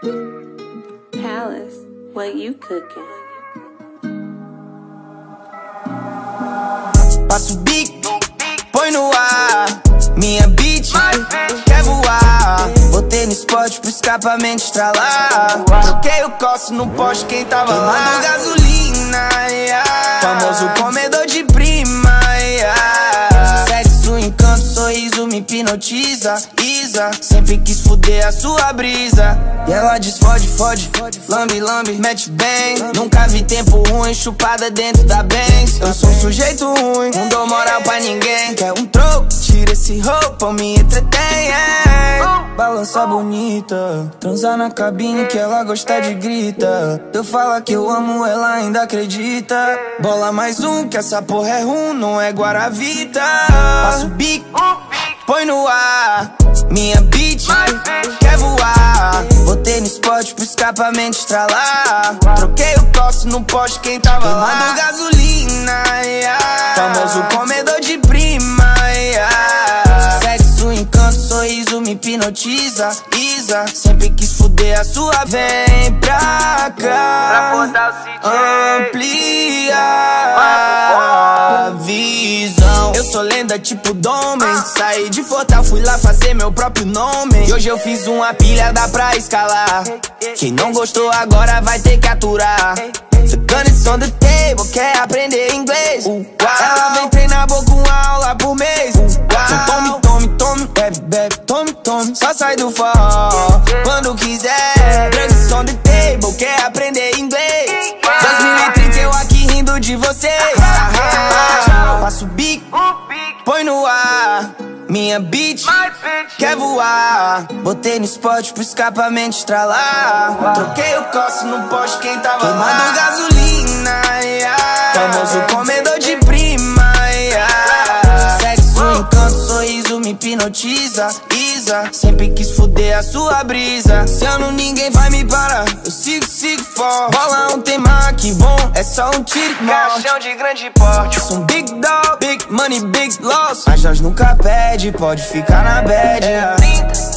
Palace, what you cooking? Passa o bico, põe no ar. Minha bitch quer voar. Botei no spot pro escapamento estralar. Troquei o coço no poste, quem tava lá queimando gasolina, yeah. Famoso comedor de prima, yeah. Sexo, encanto, sorriso me hipnotiza. Isa, sempre quis fuder a sua brisa. E ela diz fode, fode, lambe, lambe, mete bem. Nunca vi tempo ruim, chupada dentro da Benz. Eu sou um sujeito ruim, não dou moral pra ninguém. Quer um troco? Tira esse roupa, me entretém, yeah. Balança bonita, transar na cabine que ela gosta de grita. Eu falo que eu amo, ela ainda acredita. Bola mais um, que essa porra é rum, não é Guaravita. Passa o bico, põe no ar. Minha bitch quer voar. Botei no spot pro escapamento estralar. Troquei o coço no poste, quem tava lá queimando gasolina, yeah. Famoso comedor de prima, yeah. Sexo, encanto, sorriso me hipnotiza. Isa, sempre quis fuder a sua. Vem pra cá, amplia a visão. Eu sou lenda tipo Domen. Saí de Fortal, fui lá fazer meu próprio nome. E hoje eu fiz uma pilha, dá pra escalar. Quem não gostou agora vai ter que aturar. The gun is on the table, quer aprender inglês. Ela vem treinar boa com uma aula por mês. Então tome, tome, tome, bebe, bebe, tome, tome. Só sai do forró quando quiser. Drugs on the table, quer aprender inglês. 2030 eu aqui rindo de vocês. Passa o bico, põe no ar. Minha bitch quer voar. Botei no spot pro escapamento estralar. Troquei o coço no poste, quem tava queimando gasolina, yeah. Famoso comedor de prima, yeah. Sexo, encanto, sorriso me hipnotiza. Isa, sempre quis fuder a sua brisa. Se eu não, ninguém vai me parar. Eu sigo, sigo forte. Bola um tema que bom, é só um tiro de morte. Caixão de grande porte. Eu sou um big dog, big money, big loss. Mas nós nunca perde, pode ficar na bad, yeah.